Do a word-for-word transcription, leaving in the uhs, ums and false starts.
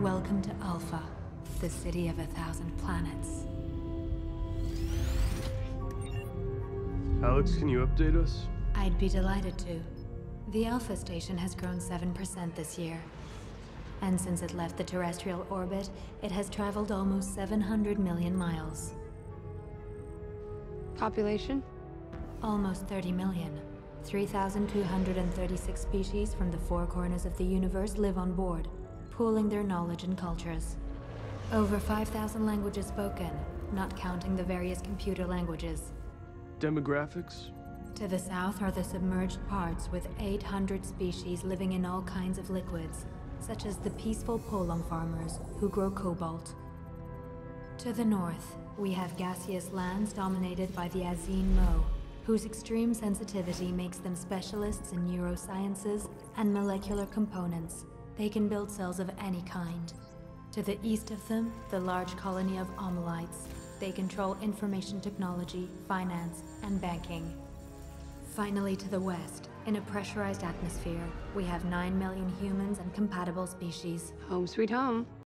Welcome to Alpha, the city of a thousand planets. Alex, can you update us? I'd be delighted to. The Alpha station has grown seven percent this year. And since it left the terrestrial orbit, it has traveled almost seven hundred million miles. Population? Almost thirty million. three thousand two hundred thirty-six species from the four corners of the universe live on board, pooling their knowledge and cultures. Over five thousand languages spoken, not counting the various computer languages. Demographics? To the south are the submerged parts with eight hundred species living in all kinds of liquids, such as the peaceful polong farmers who grow cobalt. To the north, we have gaseous lands dominated by the Azine Mo, whose extreme sensitivity makes them specialists in neurosciences and molecular components. They can build cells of any kind. To the east of them, the large colony of Omelites. They control information technology, finance, and banking. Finally, to the west, in a pressurized atmosphere, we have nine million humans and compatible species. Home sweet home.